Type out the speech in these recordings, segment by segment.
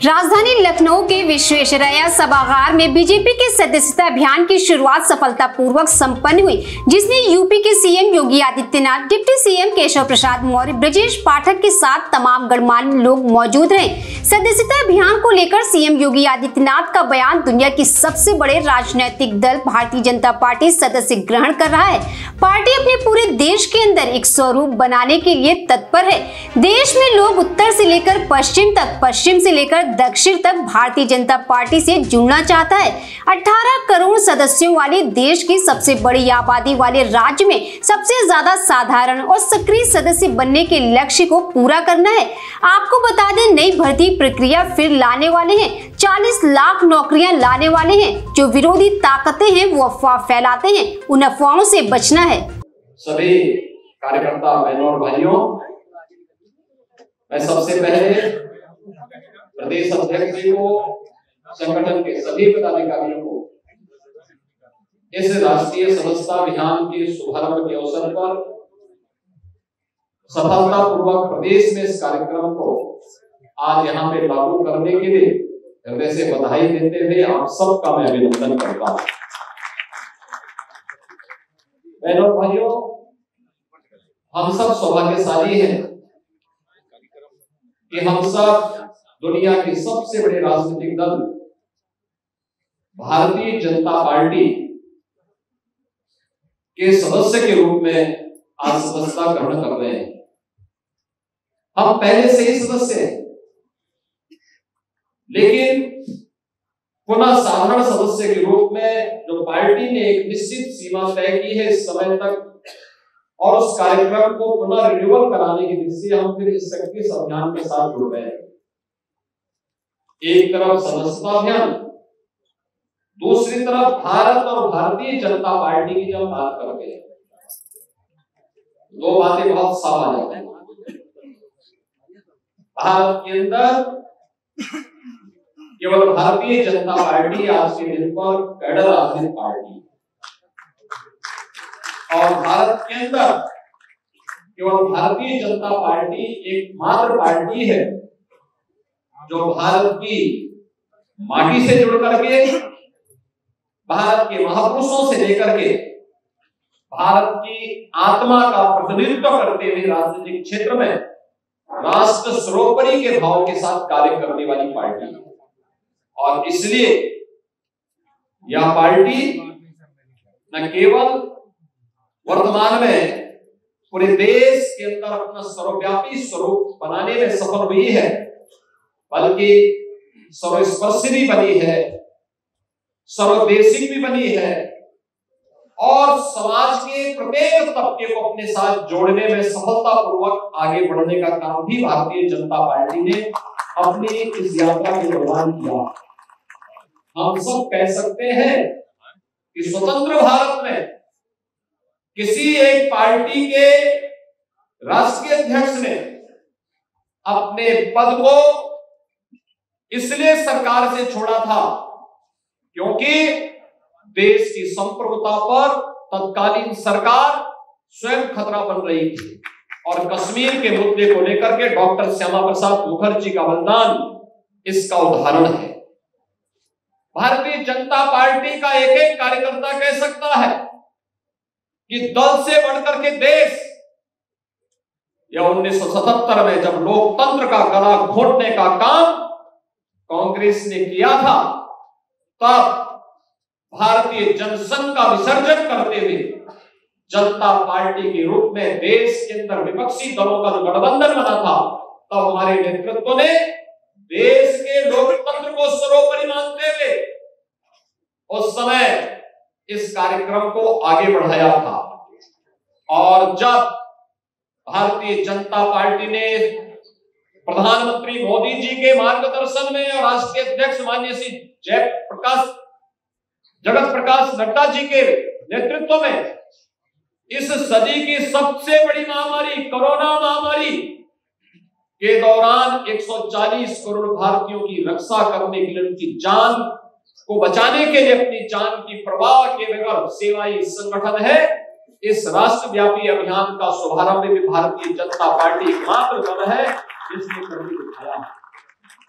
राजधानी लखनऊ के विश्वेश्वरैया सभागार में बीजेपी के सदस्यता अभियान की शुरुआत सफलतापूर्वक संपन्न हुई, जिसमें यूपी के CM Yogi Adityanath, deputy CM Keshav Prasad Maurya, Brajesh Pathak के साथ तमाम गणमान्य लोग मौजूद रहे। सदस्यता अभियान को लेकर सीएम योगी आदित्यनाथ का बयान, दुनिया की सबसे बड़े राजनीतिक दल भारतीय जनता पार्टी सदस्य ग्रहण कर रहा है। पार्टी अपने पूरे देश के अंदर एक स्वरूप बनाने के लिए तत्पर है। देश में लोग उत्तर से लेकर पश्चिम तक, पश्चिम से लेकर दक्षिण तक भारतीय जनता पार्टी से जुड़ना चाहता है। 18 करोड़ सदस्यों वाले देश की सबसे बड़ी आबादी वाले राज्य में सबसे ज्यादा साधारण और सक्रिय सदस्य बनने के लक्ष्य को पूरा करना है। आपको बता दें, नई भर्ती प्रक्रिया फिर लाने वाले हैं। 40 लाख नौकरियां लाने वाले हैं। जो विरोधी ताकतें हैं वो अफवाह फैलाते हैं, उन अफवाहों से बचना है। सभी कार्यकर्ता बहनों और भाइयों, मैं सबसे पहले प्रदेश अध्यक्ष जी को, संगठन के सभी पदाधिकारियों को इस राष्ट्रीय सदस्यता अभियान के शुभारंभ के अवसर पर सफलतापूर्वक प्रदेश में इस कार्यक्रम को आज यहाँ पे लागू करने के लिए हृदय से बधाई देते हुए आप सबका मैं अभिनंदन करता हूँ। बहनों और भाइयों, हम सब सौभाग्यशाली हैं कि हम सब दुनिया के सबसे बड़े राजनीतिक दल भारतीय जनता पार्टी के सदस्य के रूप में आज सदस्यता ग्रहण कर रहे हैं। हम पहले से ही सदस्य हैं, लेकिन पुनः साधारण सदस्य के रूप में जो पार्टी ने एक निश्चित सीमा तय की है इस समय तक, और उस कार्यक्रम को पुनः रिन्यूअल कराने की दृष्टि से हम फिर इस सक्रिय अभियान के साथ जुड़ रहे हैं। एक तरफ सदस्यता अभियान, दूसरी तरफ भारत और भारतीय जनता पार्टी की जब बात करते हैं, दो बातें बहुत साफ आ जाती हैं। भारत के अंदर केवल भारतीय जनता पार्टी आज के दिन पर कैडर आधारित पार्टी, और भारत के अंदर केवल भारतीय जनता पार्टी एकमात्र पार्टी है जो भारत की माटी से जुड़ करके, भारत के महापुरुषों से लेकर के भारत की आत्मा का प्रतिनिधित्व करते हुए राजनीतिक क्षेत्र में राष्ट्र सर्वोपरि के भाव के साथ कार्य करने वाली पार्टी है। और इसलिए यह पार्टी न केवल वर्तमान में पूरे देश के अंदर अपना सर्वव्यापी स्वरूप बनाने में सफल हुई है, बल्कि सर्वस्पर्शी भी बनी है, सर्वदेशिक भी बनी है, और समाज के प्रत्येक तबके को अपने साथ जोड़ने में सफलतापूर्वक आगे बढ़ने का काम भी भारतीय जनता पार्टी ने अपनी इस यात्रा के दौरान किया। हम सब कह सकते हैं कि स्वतंत्र भारत में किसी एक पार्टी के राष्ट्रीय अध्यक्ष ने अपने पद को इसलिए सरकार से छोड़ा था क्योंकि देश की संप्रभुता पर तत्कालीन सरकार स्वयं खतरा बन रही थी, और कश्मीर के मुद्दे को लेकर के डॉक्टर श्यामा प्रसाद मुखर्जी का बलिदान इसका उदाहरण है। भारतीय जनता पार्टी का एक एक कार्यकर्ता कह सकता है कि दल से बढ़कर के देश, या 1977 में जब लोकतंत्र का गला घोटने का काम कांग्रेस ने किया था, तब भारतीय जनसंघ का विसर्जन करते हुए जनता पार्टी के रूप में देश के अंदर विपक्षी दलों का जो गठबंधन बना था, तब हमारे नेतृत्व ने देश के लोकतंत्र को सर्वोपरि मानते हुए उस समय इस कार्यक्रम को आगे बढ़ाया था। और जब भारतीय जनता पार्टी ने प्रधानमंत्री मोदी जी के मार्गदर्शन में और राष्ट्रीय अध्यक्ष माननीय श्री जगत प्रकाश नड्डा जी के नेतृत्व में इस सदी की सबसे बड़ी महामारी कोरोना महामारी के दौरान 140 करोड़ भारतीयों की रक्षा करने के लिए, उनकी जान को बचाने के लिए अपनी जान की परवाह के बगैर सेवाई संगठन है। इस राष्ट्रव्यापी अभियान का शुभारंभ भी भारतीय जनता पार्टी एकमात्र दल है जिसने करके दिखाया।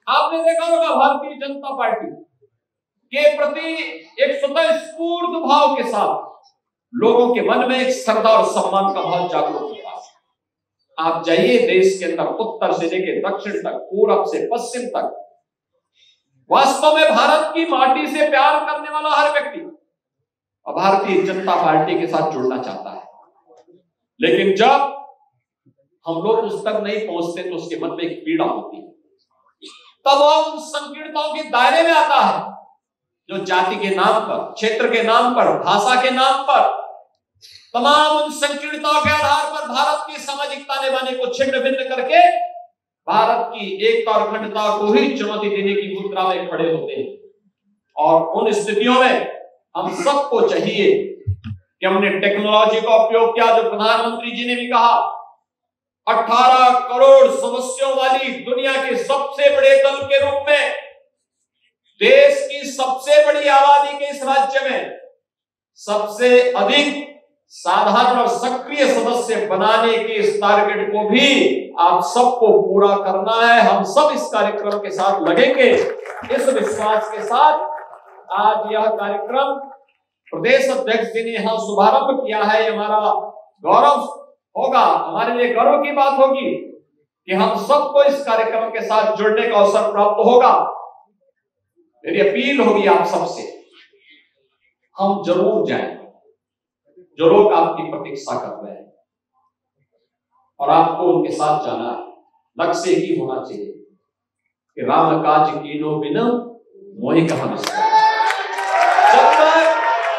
आपने देखा होगा भारतीय जनता पार्टी के प्रति एक स्वतःस्फूर्त भाव के साथ लोगों के मन में एक श्रद्धा और सम्मान का भाव जागरूक होता है। आप जाइए देश के अंदर, उत्तर से लेकर दक्षिण तक, पूरब से पश्चिम तक, वास्तव में भारत की माटी से प्यार करने वाला हर व्यक्ति भारतीय जनता पार्टी के साथ जुड़ना चाहता है। लेकिन जब हम लोग उस तक नहीं पहुंचते तो उसके मन में एक पीड़ा होती है। तब वह उन संकीर्णताओं के दायरे में आता है जो जाति के नाम पर, क्षेत्र के नाम पर, भाषा के नाम पर, तमाम उन संकीर्णताओं के आधार पर भारत की सामाजिक ताने बाने को छिन्न भिन्न करके भारत की एकता और अखंडता को ही चुनौती देने की मुद्रा में खड़े होते हैं। और उन स्थितियों में हम सबको चाहिए कि हमने टेक्नोलॉजी का उपयोग किया, जो प्रधानमंत्री जी ने भी कहा, 18 करोड़ सदस्यों वाली दुनिया के सबसे बड़े दल के रूप में देश की सबसे बड़ी आबादी के इस राज्य में सबसे अधिक साधारण और सक्रिय सदस्य बनाने के इस टारगेट को भी आप सबको पूरा करना है। हम सब इस कार्यक्रम के साथ लगेंगे। इस विश्वास के साथ आज यह कार्यक्रम प्रदेश अध्यक्ष जी ने यहां शुभारंभ किया है। हमारा गौरव होगा, हमारे लिए गर्व की बात होगी कि हम सबको इस कार्यक्रम के साथ जुड़ने का अवसर प्राप्त होगा। मेरी अपील होगी आप सबसे, हम जरूर जाएं। जो लोग आपकी प्रतीक्षा कर रहे हैं और आपको उनके साथ जाना है, लक्ष्य ही होना चाहिए कि राम काज कीनो बिन मोहि कहा विस्तार। जब तक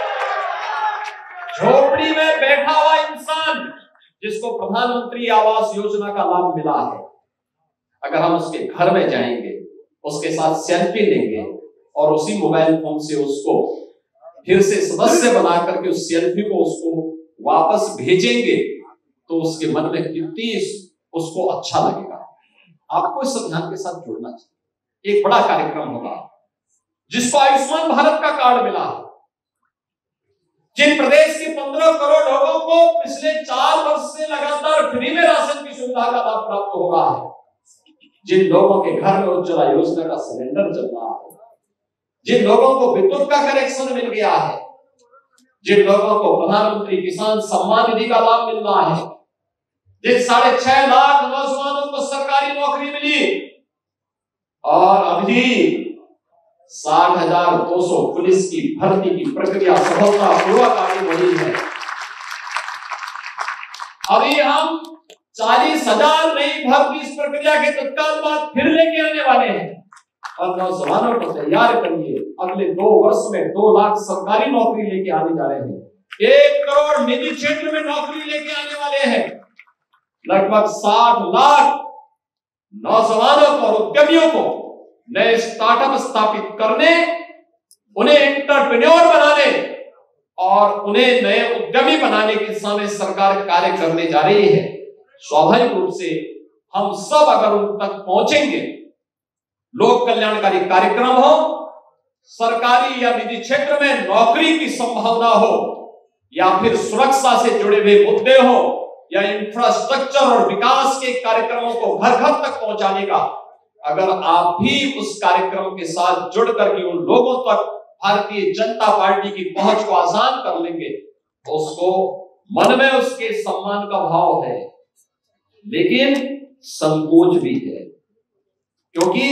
झोपड़ी में बैठा हुआ इंसान जिसको प्रधानमंत्री आवास योजना का लाभ मिला है, अगर हम उसके घर में जाएंगे, उसके साथ सेल्फी लेंगे और उसी मोबाइल फोन से उसको फिर से सदस्य बना करके उस सेल्फी को उसको वापस भेजेंगे, तो उसके मन में कितनी उसको अच्छा लगेगा। आपको इस अभियान के साथ जुड़ना चाहिए। एक बड़ा कार्यक्रम होगा जिसको आयुष्मान भारत का कार्ड मिला है। जिन प्रदेश के 15 करोड़ लोगों को पिछले 4 वर्ष से लगातार फ्री में राशन की सुविधा का लाभ प्राप्त हो रहा है, जिन लोगों के घर में उज्ज्वला योजना का सिलेंडर चल रहा है, जिन लोगों को विद्युत का कनेक्शन मिल गया है, जिन लोगों को प्रधानमंत्री किसान सम्मान निधि का लाभ मिल रहा है, जिन 6.5 लाख नौजवानों को सरकारी नौकरी मिली और अभी 60,200 पुलिस की भर्ती की प्रक्रिया सफलतापूर्वक आगे बढ़ी है। अभी हम 40,000 नई भर्ती इस प्रक्रिया के तत्काल बाद फिर लेके आने वाले हैं और नौजवानों को तैयार करिए। अगले 2 वर्ष में 2 लाख सरकारी नौकरी लेके आने जा रहे हैं। 1 करोड़ निजी क्षेत्र में नौकरी लेके आने वाले हैं। लगभग 60 लाख नौजवानों को और उद्यमियों को नए स्टार्टअप स्थापित करने, उन्हें एंटरप्रेन्योर बनाने और उन्हें नए उद्यमी बनाने की दिशा में सरकार कार्य करने जा रही है। स्वाभाविक रूप से हम सब अगर उन तक पहुंचेंगे, लोक कल्याणकारी कार्यक्रम हो, सरकारी या निजी क्षेत्र में नौकरी की संभावना हो, या फिर सुरक्षा से जुड़े हुए मुद्दे हो, या इंफ्रास्ट्रक्चर और विकास के कार्यक्रमों को घर घर तक पहुंचाने का, अगर आप भी उस कार्यक्रम के साथ जुड़ करके उन लोगों तक भारतीय जनता पार्टी की पहुंच को आसान कर लेंगे, तो उसको मन में उसके सम्मान का भाव है, लेकिन संकोच भी है। क्योंकि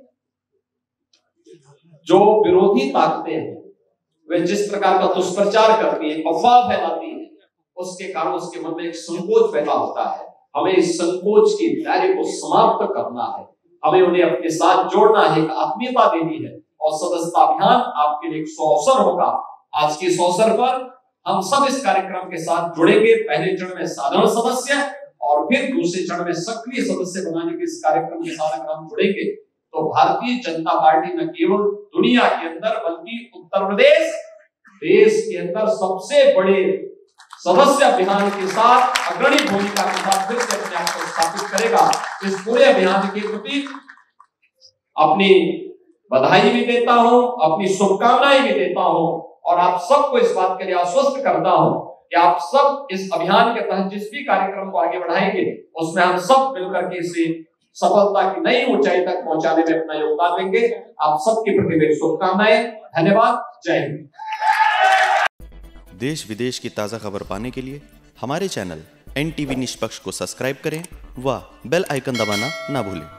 जो विरोधी ताकतें हैं वे जिस प्रकार का दुष्प्रचार करती है, अफवाह फैलाती है, उसके कारण उसके मन में एक संकोच पैदा होता है। हमें इस संकोच के दायरे को समाप्त करना है, हमें उन्हें अपने साथ जोड़ना है, एक आत्मीयता देनी है। और सदस्यता अभियान आपके लिए एक अवसर होगा। आज के इस अवसर पर हम सब इस कार्यक्रम के साथ जुड़ेंगे। पहले चरण में साधारण सदस्य और फिर दूसरे चरण में सक्रिय सदस्य बनाने के इस कार्यक्रम के साथ अगर हम जुड़ेंगे तो भारतीय जनता पार्टी न केवल दुनिया के अंदर बल्कि उत्तर प्रदेश देश के अंदर सबसे बड़े सदस्य अभियान के साथ अग्रणी भूमिका के साथ फिर से अपने आप को स्थापित करेगा। इस पूरे अभियान के प्रति अपनी बधाई भी देता हूं, अपनी शुभकामनाएं भी देता हूं और आप सबको इस बात के लिए आश्वस्त करता हूं कि आप सब इस अभियान के तहत जिस भी कार्यक्रम को आगे बढ़ाएंगे उसमें हम सब मिलकर के इसे सफलता की नई ऊंचाई तक पहुंचाने में अपना योगदान देंगे। आप सबके प्रति मेरी शुभकामनाएं। धन्यवाद। जय हिंद। देश विदेश की ताज़ा खबर पाने के लिए हमारे चैनल NTV निष्पक्ष को सब्सक्राइब करें व बेल आइकन दबाना ना भूलें।